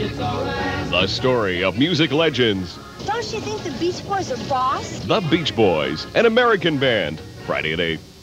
The story of music legends. Don't you think the Beach Boys are boss? The Beach Boys, an American band. Friday at 8.